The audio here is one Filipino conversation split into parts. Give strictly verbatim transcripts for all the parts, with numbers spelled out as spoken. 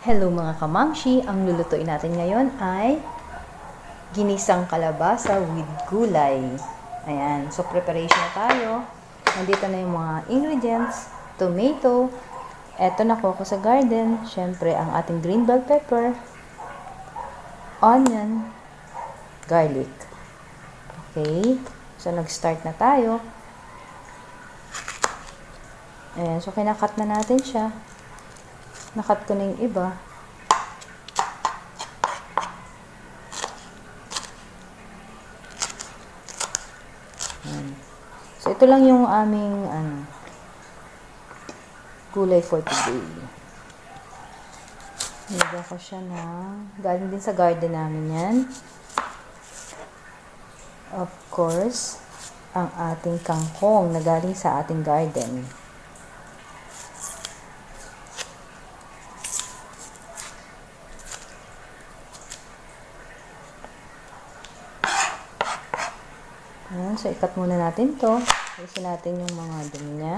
Hello mga kamamshi! Ang lulutuin natin ngayon ay ginisang kalabasa with gulay. Ayan. So, preparation na tayo. Nandito na yung mga ingredients. Tomato. Eto nakuha ko sa garden. Siyempre, ang ating green bell pepper. Onion. Garlic. Okay. So, nag-start na tayo. Ayan. So, kinakat na natin siya. Nakat ko na yung iba. Ayan. So, ito lang yung aming ano, gulay for today. Nilagyan ko siya na galing din sa garden namin yan. Of course, ang ating kangkong na galing sa ating garden. Ayan, so ikat muna natin to. Alisin natin yung mga dumi niya.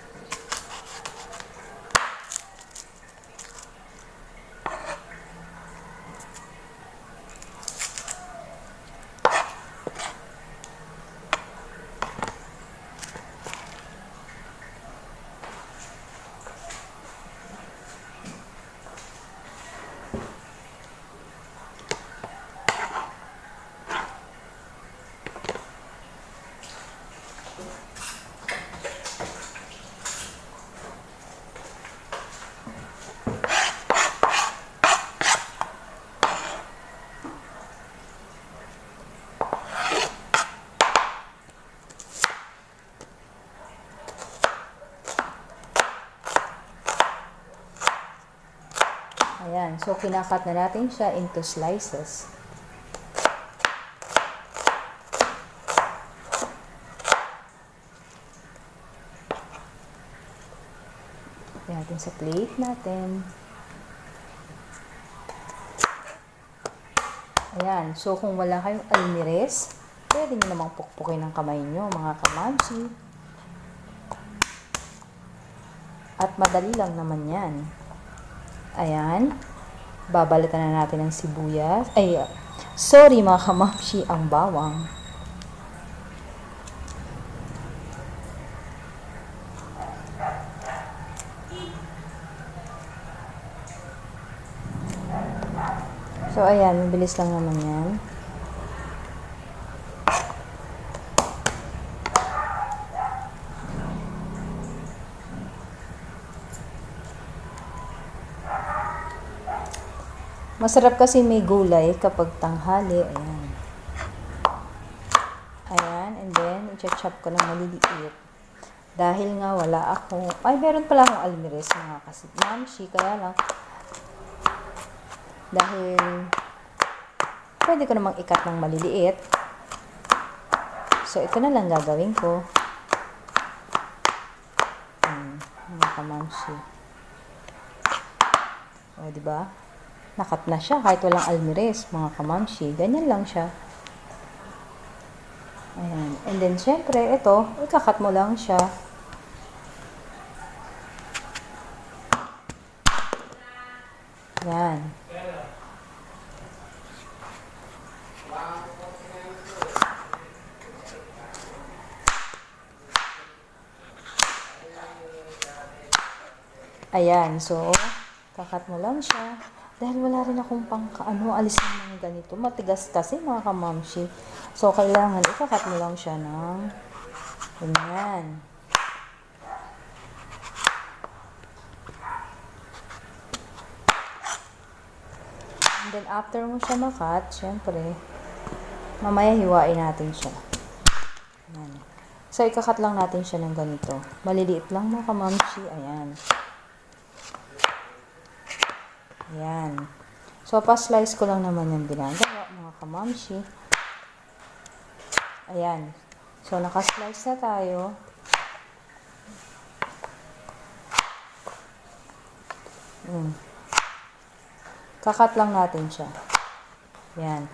Ayan, so kinakat na natin siya into slices. Lagyan natin sa plate natin. Ayan, so kung wala kayong almires, pwede nyo namang pukpukin ng kamay nyo, mga kamamsi. At madali lang naman yan. Ayan. Babalatan na natin ng sibuyas. Ay, sorry mga kamamshi, ang bawang. So, ayan. Mabilis lang naman yan. Masarap kasi may gulay kapag tanghali. Ayan. Ayan. And then, i-chop ko ng maliliit. Dahil nga wala ako. Ay, meron pala akong almires mga kasi. Mamshi, kaya lang. Dahil, pwede ko namang ikat ng maliliit. So, ito na lang gagawin ko. Ayan. Mga kamamshi. O, diba? Nakat na siya kahit walang almires, mga kamamshi. Ganyan lang siya. Ayan. And then, syempre, ito, ikakat mo lang siya. Ayan. Ayan. So, kakat mo lang siya. Dahil wala rin akong pang ano, alisin ng ganito. Matigas kasi mga kamamshi. So, kailangan ikakat mo lang siya ng ganyan. And then, after mo siya makat, syempre, mamaya hiwain natin siya. Ayan. So, ikakat lang natin siya ng ganito. Maliliit lang mga kamamshi. Ayan. Ayan. So, pa-slice ko lang naman yung ginagawa, mga kamamshi. Ayan. So, naka-slice na tayo. Mm. Kakat lang natin siya. Ayan.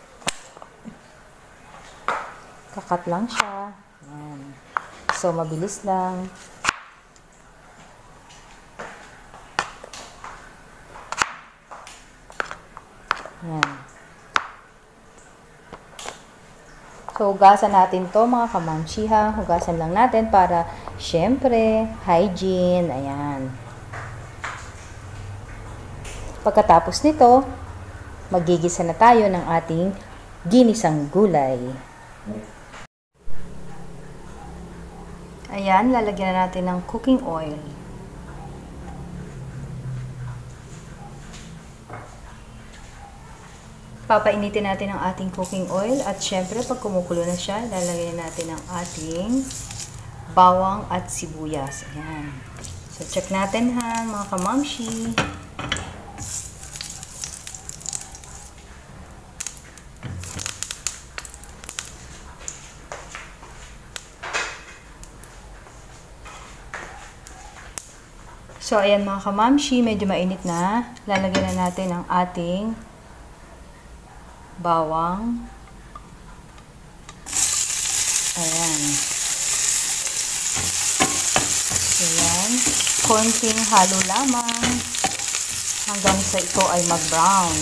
Kakat lang siya. Ayan. So, mabilis lang. Yan. So, hugasan natin to mga kamamshi ha. Hugasan lang natin para, syempre, hygiene. Ayan. Pagkatapos nito, magigisa na tayo ng ating ginisang gulay. Ayan, lalagyan na natin ng cooking oil. Papainitin natin ang ating cooking oil at syempre pag kumukulo na siya, lalagyan natin ang ating bawang at sibuyas. Ayan. So, check natin ha, mga kamamshi. So, ayan mga kamamshi, medyo mainit na. Lalagyan na natin ang ating bawang. Ayan. Ayan. Konting halo lamang hanggang sa ito ay mag-brown.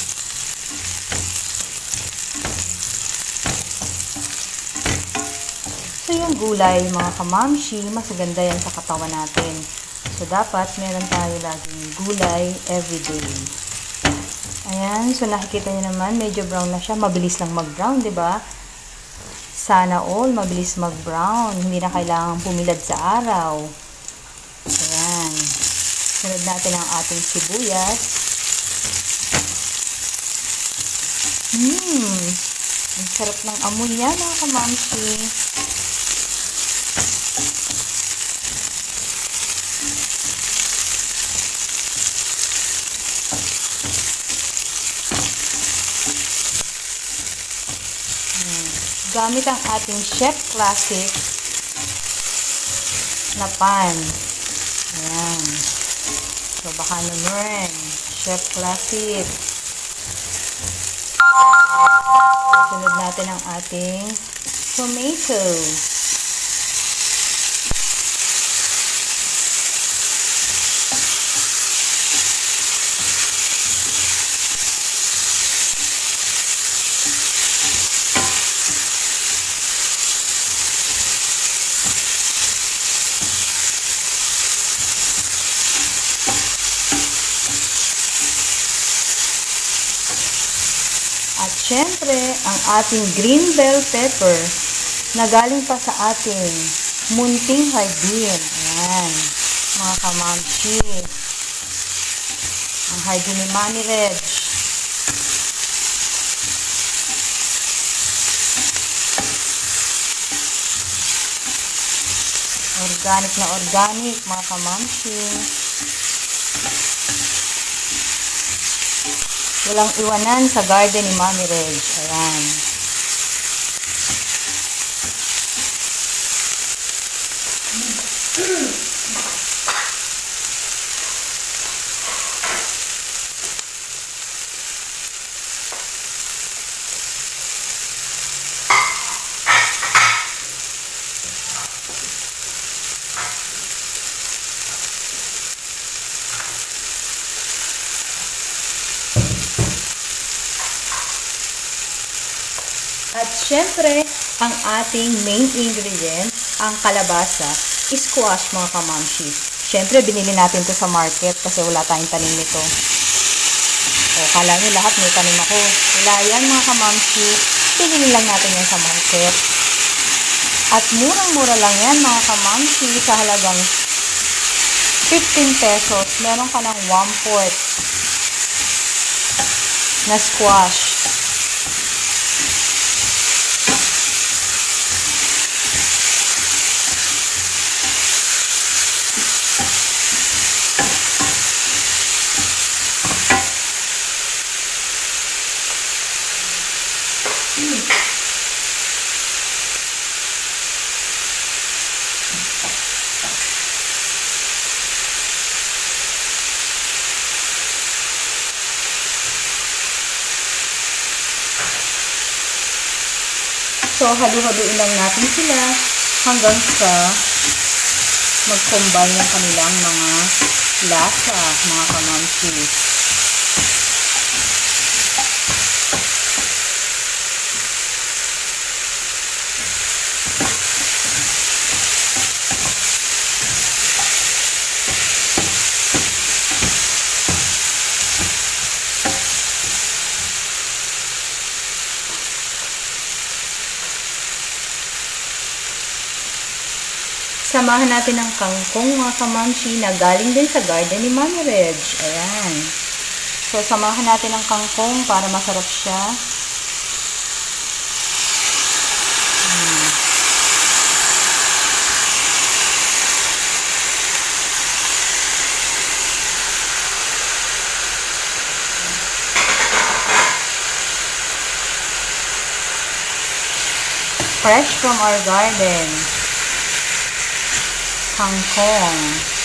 So, yung gulay, mga kamamshi, mas ganda yan sa katawan natin. So, dapat meron tayo laging gulay everyday. Ayan. So, nakikita niyo naman, medyo brown na siya. Mabilis lang mag-brown, diba? Sana all, mabilis mag-brown. Hindi na kailangan pumilad sa araw. Ayan. Sunod natin ang ating sibuyas. Hmm. Ang sarap ng amoy niya, mga kamamshi. Gamit ang ating Chef Classic na pan. Ayan. So, baka naman. Chef Classic. Sunod natin ang ating tomato. At syempre, ang ating green bell pepper na galing pa sa ating munting hardin. Ayan, mga kamamshi. Ang hardin ni Mami Reg. Organic na organic, mga kamamshi. Walang iwanan sa garden ni Mami Reg. Ayan. At syempre, ang ating main ingredient, ang kalabasa, squash, mga kamamshi. Syempre, binili natin to sa market kasi wala tayong tanim nito. O, kala nyo lahat may tanim ako. Wala yan, mga kamamshi. Binili lang natin yan sa market. At murang-mura lang yan, mga kamamshi, sa halagang fifteen pesos. Meron ka ng one fourth na squash. So, halu-haluin lang natin sila hanggang sa mag-combine yung kanilang mga lasa, mga kamamshi. samahan natin ng kangkong mga kamamshi na galing din sa garden ni Mami Reg. Ayan. So, samahan natin ng kangkong para masarap siya. Hmm. Fresh from our garden. Kangkong.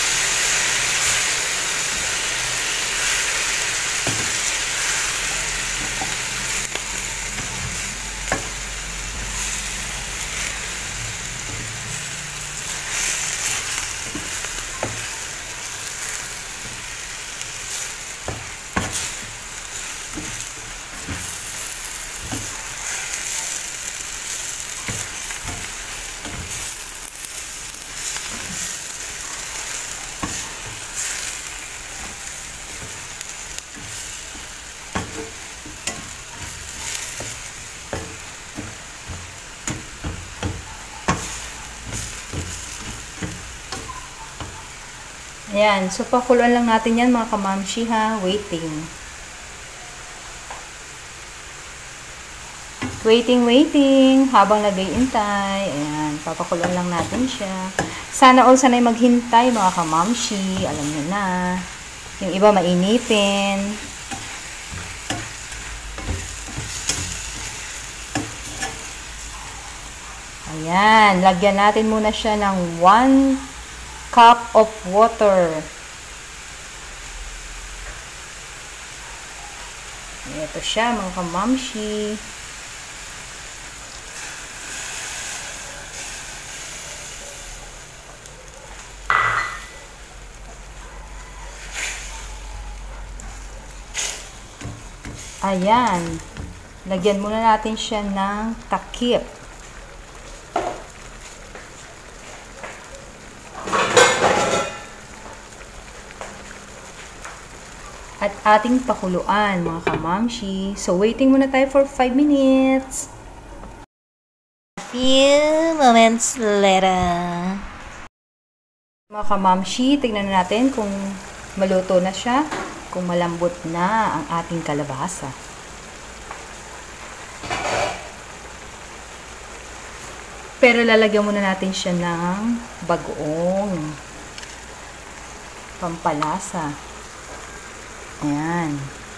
Ayan. So, pakuluan lang natin yan mga kamamshi ha. Waiting. Waiting, waiting. Habang nag-iintay. Ayan. Papakuluan lang natin siya. Sana all sanay maghintay mga kamamshi. Alam nyo na. Yung iba mainipin. Ayan. Lagyan natin muna siya ng one cup of water. Ito siya mga kamamshi. Ayan. Lagyan muna natin siya ng takip. At ating pakuluan, mga kamamshi. So, waiting muna tayo for five minutes. A few moments later. Mga kamamshi, tignan natin kung maluto na siya, kung malambot na ang ating kalabasa. Pero lalagyan muna natin siya ng bagoong pampalasa. Ayan.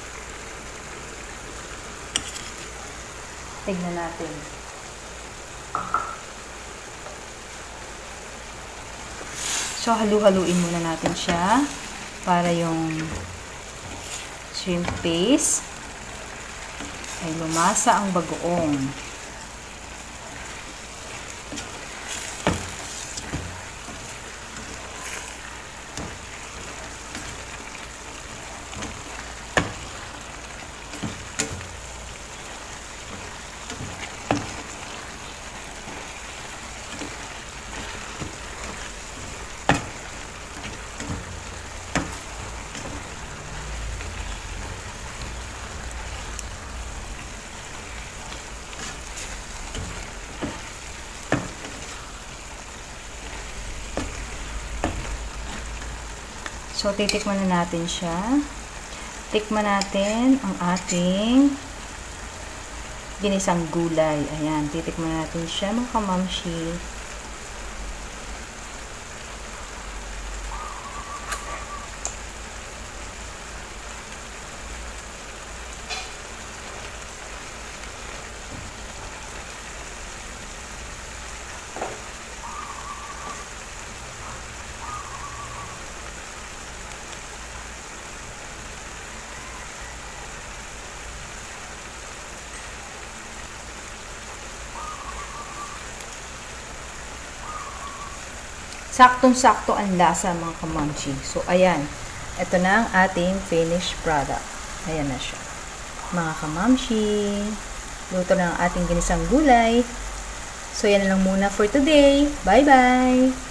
Tignan natin. So, halu-haluin muna natin siya para yung shrimp paste ay lumasa ang bagoong. So, titikman na natin siya. Tikman natin ang ating ginisang gulay. Ayan, titikman natin siya mga kamamshi. Saktong-sakto ang lasa mga kamamshi. So, ayan. Ito na ang ating finished product. Ayan na siya. Mga kamamshi. Luto na ang ating ginisang gulay. So, yan na lang muna for today. Bye-bye!